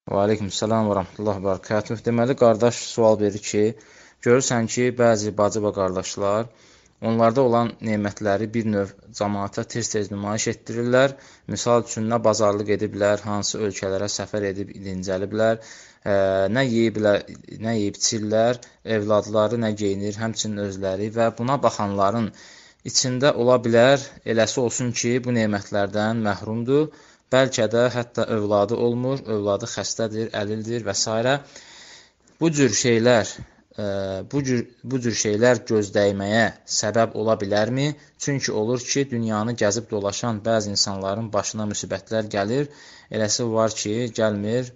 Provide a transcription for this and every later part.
Və aleykümsalam və rahmetullah və barakatuh. Deməli, qardaş sual verir ki, görürsən ki, bəzi bacı və qardaşlar onlarda olan nemətləri bir növ cəmaata tez-tez nümayiş etdirirlər. Misal üçün, nə bazarlıq ediblər, hansı ölkələrə səfər edib dincəliblər, nə yeyiblər, nə yeyib içirlər, evladları nə geyinir, həmçinin özləri və buna baxanların içində ola bilər, eləsi olsun ki, bu nemətlərdən məhrumdur. Bəlkə də hətta övladı olmur, övladı xəstədir, əlildir və s. Bu cür şeylər, bu cür şeylər gözdəyməyə səbəb ola bilərmi? Çünki olur ki, dünyanı gəzib dolaşan bəzi insanların başına müsibətlər gəlir, eləsi var ki, gəlmir.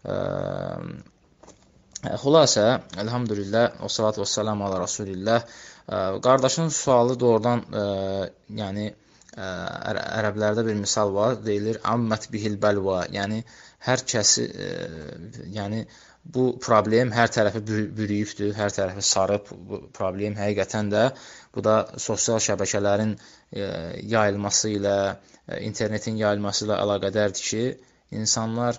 Xülasə, elhamdülillah, o salatu və səlamu ala Rasulillah. Qardaşın sualı doğrudan, ərəblərdə bir misal var, deyilir, ammət bihil bəlva, yəni hər kəsi, bu problem hər tərəfi bürüyübdür, hər tərəfi sarıb, bu problem həqiqətən də, bu da sosial şəbəkələrin yayılması ilə, internetin yayılması ilə əlaqədərdir ki, insanlar,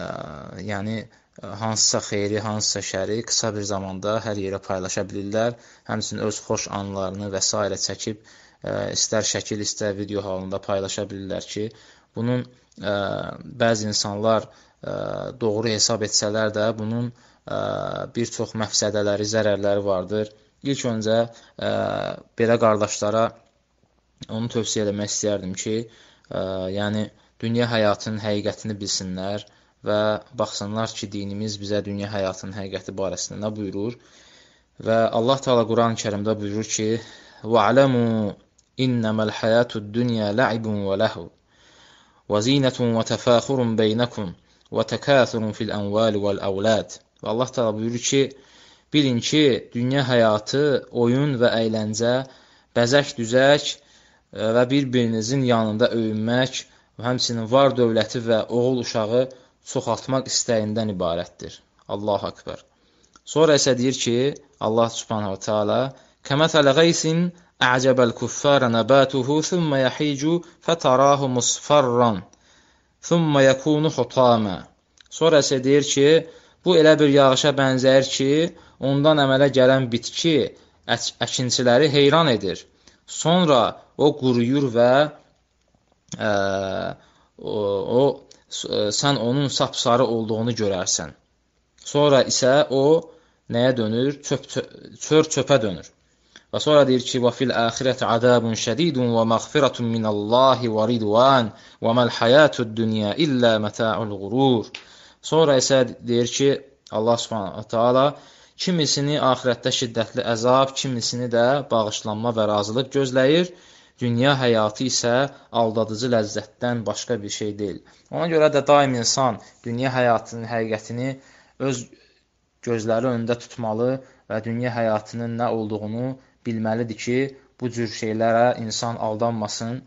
hansısa xeyri, hansısa şəri qısa bir zamanda hər yerə paylaşa bilirlər, həmçinin öz xoş anlarını və s. çəkib, istər şəkil, istər video halında paylaşa bilirlər ki, bunun bəzi insanlar doğru hesab etsələr də, bunun bir çox məfsədələri, zərərləri vardır. İlk öncə belə qardaşlara onu tövsiyə eləmək istəyərdim ki, dünya həyatının həqiqətini bilsinlər və baxsınlar ki, dinimiz bizə dünya həyatının həqiqəti barəsində nə buyurur. Və Allah Teala Quran-ı Kərimdə buyurur ki, وَعْلَمُوا إِنَّمَا الْحَيَاةُ الدُّنْيَا لَعِبٌ وَلَهْوٌ وَزِينَةٌ وَتَفَاخُرٌ بَيْنَكُمْ وَتَكَاثُرٌ فِي الْأَمْوَالِ وَالْأَوْلَادِ. Və Allah Teala buyurur ki, bilin ki, dünya həyatı oyun və əyləncə, bəzək-düzək və bir-birinizin yanında öyünmək və həmçinin var dövləti və oğul uşağı çoxaltmaq istəyindən ibarətdir. Allahu Akbar. Sonra isə deyir ki, Allah Subhanahu wa Taala كَمَثَلَ غَيْثٍ أَعْجَبَ الْكُفَّارَ نَبَاتُهُ ثُمَّ يَحِيجُ فَتَرَاهُ مُصْفَرًّا ثُمَّ يَكُونُ حُطَامًا. Sonra isə deyir ki, bu elə bir yağışa bənzəyir ki, ondan əmələ gələn bitki əkinçiləri heyran edir. Sonra o quruyur və sən onun sapsarı olduğunu görərsən. Sonra isə o nəyə dönür? Çör-çöpə dönür. Və sonra deyir ki, وَفِي الْآخِرَةِ عَذَابٌ شَدِيدٌ وَمَغْفِرَةٌ مِنَ اللّٰهِ وَرِضْوَانٌ وَمَا الْحَيَاةُ الدُّنْيَا إِلَّا مَتَاعُ الْغُرُورِ. Sonra isə deyir ki, Allah Subhanahu Teala kimisini axirətdə şiddətli əzab, kimisini də bağışlanma və razılıq gözləyir. Dünya həyatı isə aldadıcı ləzzətdən başqa bir şey deyil. Ona görə də daim insan dünya həyatının həqiqətini öz gözləri önündə tutmalı və dünya həyatının nə olduğunu bilməlidir ki, bu cür şeylərə insan aldanmasın.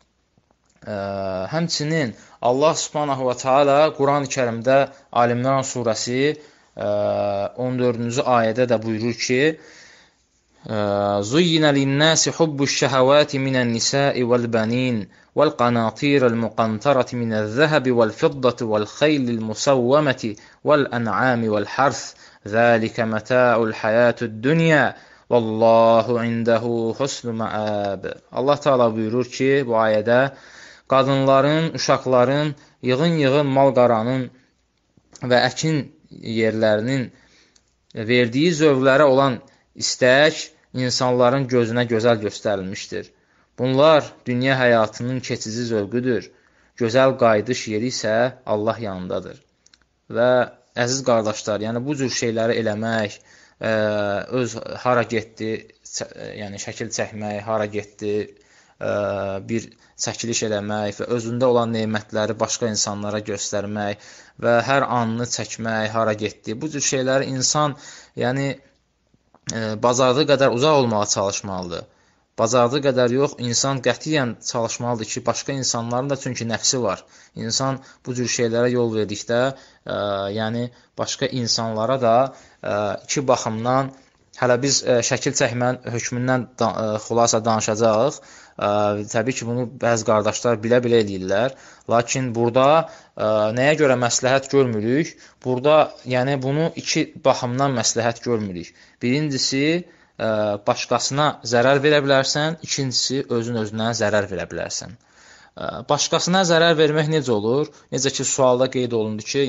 Həmçinin Allah Subhanahu wa Taala Quran-ı Kərimdə Ali İmran surəsi 14-cü ayədə də buyurur ki, زُيِّنَ لِلنَّاسِ حُبُّ الشَّهَوَاتِ مِنَ النِّسَاءِ وَالْبَنِينَ وَالْقَنَاطِيرِ الْمُقَنْطَرَةِ مِنَ الذَّهَبِ وَالْفِضَّةِ وَالْخَيْلِ الْمُسَوَّمَةِ وَالْأَنْعَامِ وَالْحَرْثِ ذَلِكَ مَتَاعُ الْحَيَاةِ الدُّنْيَا وَاللَّهُ عِنْدَهُ حُسْنُ مَآبٍ. Allah Teala buyurur ki, bu ayədə qadınların, uşaqların, yığın-yığın mal-qaranın və əkin yerlərinin verdiyi zövqlərə olan istək insanların gözünə gözəl göstərilmişdir. Bunlar dünya həyatının keçici zövqüdür. Gözəl qayıdış yeri isə Allah yanındadır. Və əziz qardaşlar, bu cür şeyləri eləmək, öz hara getdi, şəkil çəkmək, hara getdi, bir çəkiliş eləmək və özündə olan nemətləri başqa insanlara göstərmək və hər anını çəkmək, hara getdi. Bu cür şeyləri insan, bacardığı qədər uzaq olmağa çalışmalıdır. Bacardığı qədər yox, insan qətiyyən çalışmalıdır ki, başqa insanların da çünki nəfsi var. İnsan bu cür şeylərə yol verdikdə, başqa insanlara da iki baxımdan Hələ biz şəkil çəkmənin hökmündən xülasə danışacağıq. Təbii ki, bunu bəzi qardaşlar bilə-bilə eləyirlər. Lakin burada nəyə görə məsləhət görmürük? Burada yəni bunu iki baxımdan məsləhət görmürük. Birincisi, başqasına zərər verə bilərsən. İkincisi, özün-özünə zərər verə bilərsən. Başqasına zərər vermək necə olur? Necə ki, sualda qeyd olundu ki,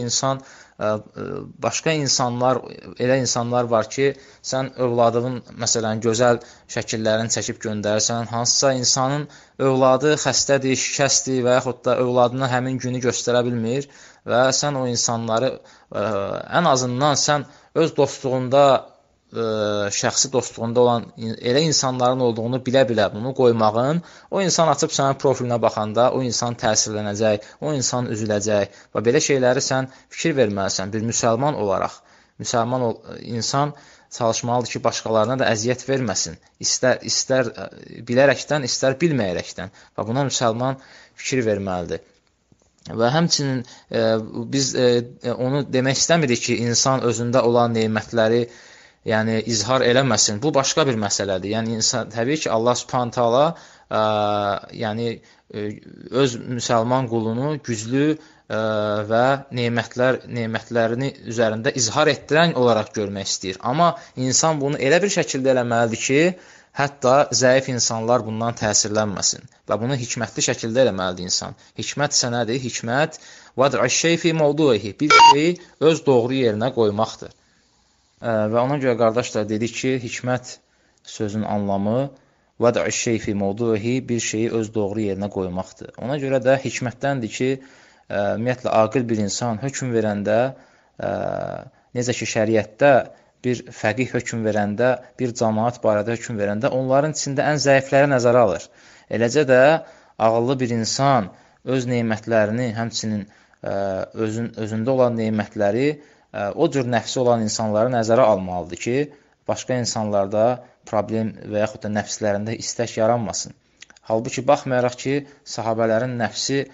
başqa insanlar, elə insanlar var ki, sən övladının, məsələn, gözəl şəkillərini çəkib göndərirsən, hansısa insanın övladı xəstədir, şikəstdir və yaxud da övladına həmin günü göstərə bilmir və sən o insanları, ən azından sən öz dostluğunda, şəxsi dostluğunda olan elə insanların olduğunu bilə-bilə bunu qoymağın, o insan açıb sənin profilinə baxanda, o insan təsirlənəcək, o insan üzüləcək və belə şeyləri sən fikir verməlisən bir müsəlman olaraq. İnsan çalışmalıdır ki, başqalarına da əziyyət verməsin. İstər bilərəkdən, istər bilməyərəkdən və buna müsəlman fikir verməlidir. Və həmçinin biz onu demək istəmirik ki, insan özündə olan nemətləri izhar eləməsin. Bu başqa bir məsələdir. Yəni insan təbii ki, Allah Subhanahu taala öz müsəlman qulunu güclü və nemətlərini üzərində izhar etdirən olaraq görmək istəyir. Amma insan bunu elə bir şəkildə eləməlidir ki, hətta zəif insanlar bundan təsirlənməsin. Və bunu hikmətli şəkildə eləməlidir insan. Hikmət isə nədir? Hikmət vad'u şey fi mawdu'ihi. Bir şeyi öz doğru yerinə qoymaqdır. Və ona görə qardaşlar dedik ki, hikmət sözün anlamı vad'u şey fi mawdu'ihi, bir şeyi öz doğru yerinə qoymaqdır. Ona görə də hikmətdəndir ki, ümumiyyətlə aqil bir insan hökm verəndə, necə ki şəriətdə bir fəqih hökm verəndə, bir cəmaət barədə hökm verəndə onların içində ən zəifləri nəzərə alır. Eləcə də ağıllı bir insan öz nemətlərini, həmçinin özündə olan nemətləri o cür nəfsi olan insanları nəzərə almalıdır ki, başqa insanlarda problem və yaxud da nəfslərində istək yaranmasın. Halbuki, baxmayaraq ki, sahabələrin nəfsi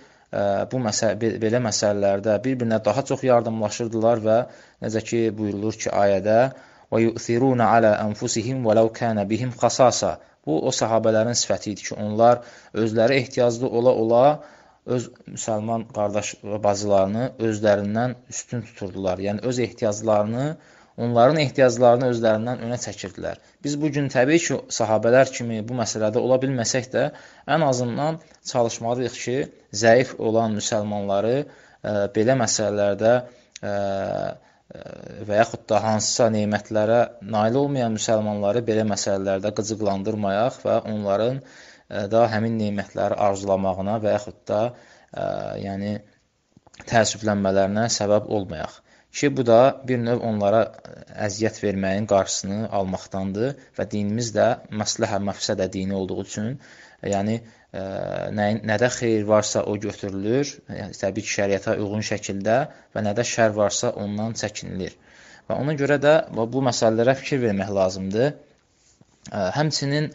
belə məsələlərdə bir-birinə daha çox yardımlaşırdılar və necə ki, buyurulur ki, ayədə وَيُؤْثِرُونَ عَلَى أَنْفُسِهِمْ وَلَوْ كَانَ بِهِمْ خَصَاصًا. Bu, o sahabələrin sifəti idi ki, onlar özləri ehtiyaclı ola-ola öz müsəlman qardaş və bacılarını özlərindən üstün tuturdular. Yəni, öz ehtiyaclarını, onların ehtiyaclarını özlərindən önə çəkirdilər. Biz bugün təbii ki, sahabələr kimi bu məsələdə ola bilməsək də, ən azından çalışmalıyıq ki, zəif olan müsəlmanları belə məsələlərdə və yaxud da hansısa nemətlərə nail olmayan müsəlmanları belə məsələlərdə qıcıqlandırmayaq və onların da həmin nemətləri arzulamağına və yaxud da təəssüflənmələrinə səbəb olmayaq. Ki, bu da bir növ onlara əziyyət verməyin qarşısını almaqdandır və dinimiz də məsləhə məfsədə dini olduğu üçün, yəni nədə xeyir varsa o götürülür, təbii ki, şəriətə uyğun şəkildə və nədə şər varsa ondan çəkinilir. Və ona görə də bu məsələlərə fikir vermək lazımdır. Həmçinin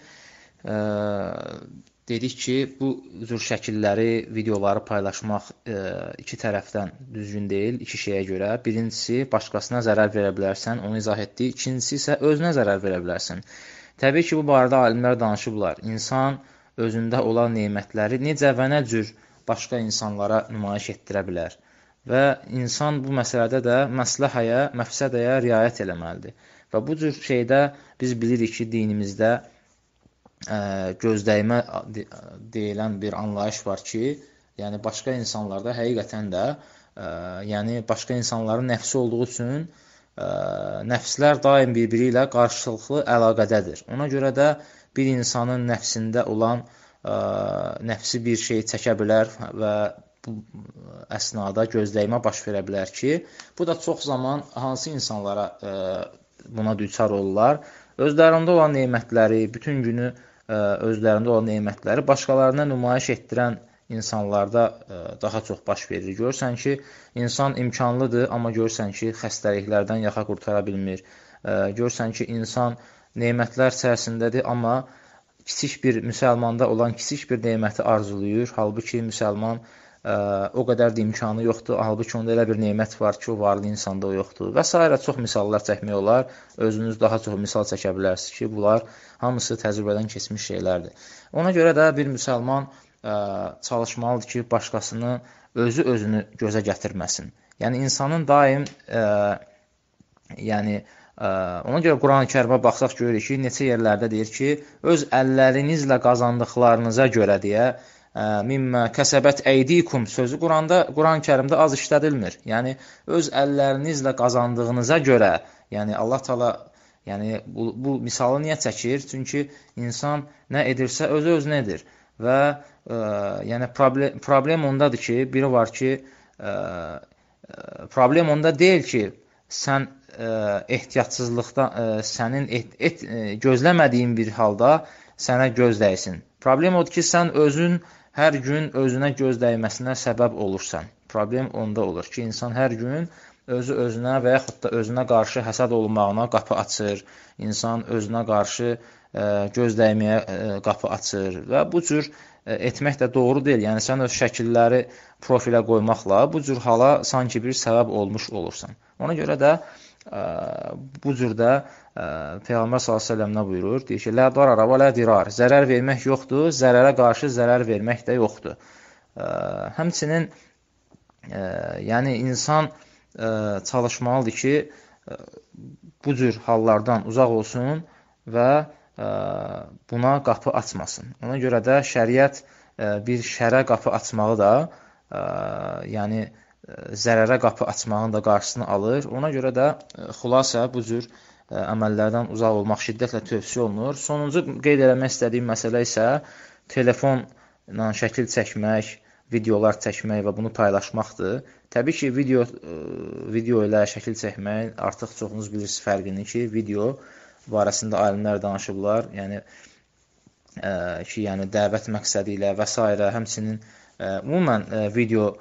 dedik ki, bu cür şəkilləri, videoları paylaşmaq iki tərəfdən düzgün deyil, iki şeyə görə. Birincisi, başqasına zərər verə bilərsən, onu izah etdik. İkincisi isə özünə zərər verə bilərsən. Təbii ki, bu barədə alimlər danışıblar. İnsan özündə olan nemətləri necə və nə cür başqa insanlara nümayiş etdirə bilər. Və insan bu məsələdə də məsləhəyə, məfsədəyə riayət eləməlidir. Və bu cür şeydə biz bilirik ki, dinimizdə gözdəymə deyilən bir anlayış var ki, yəni başqa insanlarda həqiqətən də, yəni başqa insanların nəfsi olduğu üçün nəfslər daim bir-biri ilə qarşılıqlı əlaqədədir. Ona görə də bir insanın nəfsində olan nəfsi bir şey çəkə bilər və bu əsnada gözdəymə baş verə bilər ki, bu da çox zaman hansı insanlara buna düçar olurlar? Özlərində olan nemətləri, bütün günü özlərində olan nemətləri başqalarına nümayiş etdirən insanlarda daha çox baş verir. Görürsən ki, insan imkanlıdır, amma görürsən ki, xəstəliklərdən yaxa qurtara bilmir. Görürsən ki, insan nemətlər içərisindədir, amma kiçik bir müsəlmanda olan kiçik bir neməti arzulayır. Halbuki müsəlman o qədər də imkanı yoxdur, halbuki onda elə bir nemət var ki, o varlı insanda o yoxdur və s. Çox misallar çəkmək olar, özünüz daha çox misal çəkə bilərsiniz ki, bunlar hamısı təcrübədən keçmiş şeylərdir. Ona görə də bir müsəlman çalışmalıdır ki, başqasını özünü gözə gətirməsin. Yəni, insanın daim, ona görə Quran-ı Kərimə baxsaq görürük ki, neçə yerlərdə deyir ki, öz əllərinizlə qazandıqlarınıza görə deyə, mimmə kəsəbət əydikum sözü Quran-ı Kərimdə az işlədilmir. Yəni, öz əllərinizlə qazandığınıza görə, yəni Allah Taala bu misalı niyə çəkir? Çünki insan nə edirsə özü-özünə edir. Və yəni problem ondadır ki, biri var ki, problem onda deyil ki, sən ehtiyatsızlıqdan, sənin gözləmədiyin bir halda sənə göz dəysin. Problem odur ki, sən özün hər gün özünə göz dəyməsinə səbəb olursan. Problem onda olur ki, insan hər gün özünə və yaxud da özünə qarşı həsəd olunmağına qapı açır. İnsan özünə qarşı göz dəyməyə qapı açır və bu cür etmək də doğru deyil. Yəni, sən öz şəkilləri profilə qoymaqla bu cür hala sanki bir səbəb olmuş olursan. Ona görə də bu cürdə Peyğəmbər s.ə.v nə buyurur? Deyir ki, lə darara və lə dirar. Zərər vermək yoxdur, zərərə qarşı zərər vermək də yoxdur. Həmçinin, yəni insan çalışmalıdır ki, bu cür hallardan uzaq olsun və buna qapı açmasın. Ona görə də şəriət bir şərə qapı açmağı da, yəni zərərə qapı açmağın da qarşısını alır. Ona görə də xülasə bu cür əməllərdən uzaq olmaq şiddətlə tövsiyə olunur. Sonuncu qeyd eləmək istədiyim məsələ isə telefonla şəkil çəkmək, videolar çəkmək və bunu paylaşmaqdır. Təbii ki, video ilə şəkil çəkmək artıq çoxunuz bilirsiniz fərqini ki, video barəsində alimlər danışıblar. Yəni dəvət məqsədi ilə və s. Həmçinin ümumən video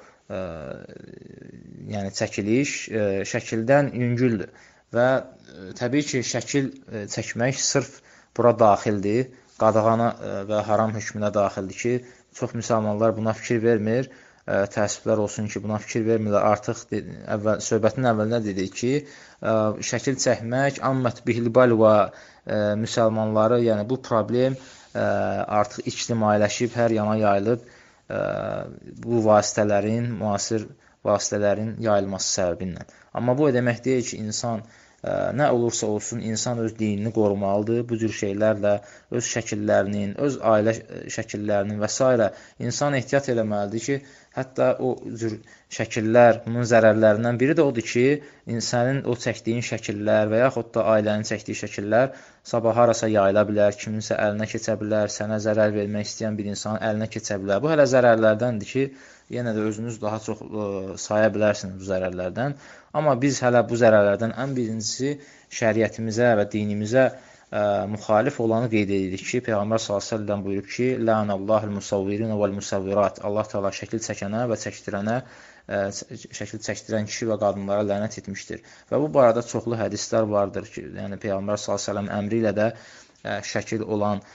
yəni çəkiliş şəkildən yüngüldür və təbii ki, şəkil çəkmək sırf bura daxildir, qadağana və haram hökmünə daxildir ki, çox müsəlmanlar buna fikir vermir, təəssüflər olsun ki, buna fikir vermirlər. Artıq söhbətin əvvəlində dedik ki, şəkil çəkmək ammət bihilbal və müsəlmanları, yəni bu problem artıq ictimailəşib, hər yana yayılıb, bu vasitələrin, müasir vasitələrin yayılması səbəbindən. Amma bu demək deyil ki, insan nə olursa olsun, insan öz dinini qorumalıdır. Bu cür şeylərlə öz şəkillərinin, öz ailə şəkillərinin və s. insan ehtiyat eləməlidir ki, hətta o cür şəkillər, bunun zərərlərindən biri də odur ki, insanın o çəkdiyin şəkillər və yaxud da ailənin çəkdiyi şəkillər sabah harasa yayıla bilər, kiminsə əlinə keçə bilər, sənə zərər vermək istəyən bir insanın əlinə keçə bilər. Bu hələ zərərlərdəndir ki, yenə də özünüz daha çox saya bilərsiniz bu zərərlərdən. Amma biz hələ bu zərərlərdən ən birincisi şəriətimizə və dinimizə müxalif olanı qeyd edirik ki, Peyğəmbər s.ə.v buyurub ki, Lənəllahul musavvirinə vəl musavvirat. Allah Teala şəkil çəkənə və çəkdirənə, şəkil çəkdirən kişi və qadınlara lənət etmişdir. Və bu barədə çoxlu hədislər vardır ki, yəni Peyğəmbər s.ə.v əmri ilə də şəkil olan,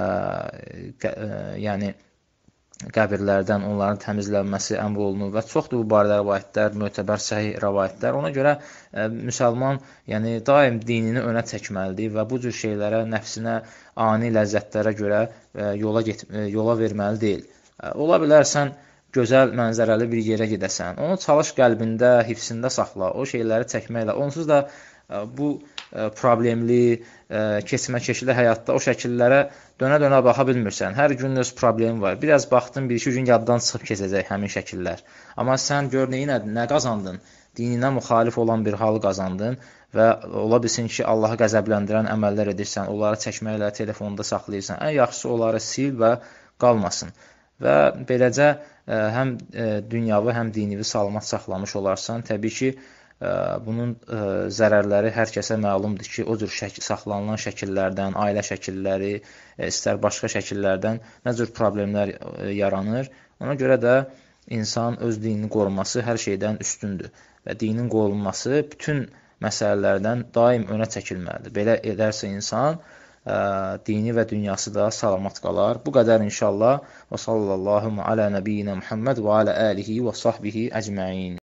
yəni qəbirlərdən onların təmizlənməsi əmr olunur və çoxdur bu barədə rəvayətlər, mötəbər səhih rəvayətlər. Ona görə müsəlman yəni daim dinini önə çəkməlidir və bu cür şeylərə, nəfsinə, ani ləzzətlərə görə yola verməli deyil. Ola bilər sən gözəl, mənzərəli bir yerə gedəsən, onu çalış qəlbində, hifsində saxla, o şeyləri çəkməklə. Onsuz da bu problemli, keçmə-keçili həyatda o şəkillərə dönə-dönə baxa bilmirsən. Hər gün öz problemi var. Biraz baxdın, 1-2 gün yaddan çıxıb keçəcək həmin şəkillər. Amma sən gör nə qazandın? Dininə müxalif olan bir hal qazandın və ola bilsin ki, Allahı qəzəbləndirən əməllər edirsən, onları çəkməklə telefonda saxlayırsan. Ən yaxşısı onları sil və qalmasın. Və beləcə həm dünyavi, həm dinivi salamat saxlamış olarsan. Təbii ki, bunun zərərləri hər kəsə məlumdur ki, o cür saxlanılan şəkillərdən, ailə şəkilləri, istər başqa şəkillərdən nə cür problemlər yaranır. Ona görə də insan öz dinini qoruması hər şeydən üstündür və dinin qorunması bütün məsələlərdən daim önə çəkilməlidir. Belə edərsə insan dini və dünyası da salamat qalar. Bu qədər inşallah. Və sallallahu alə nəbiyyinə Muhammed və alə alihi və sahbihi əcməin.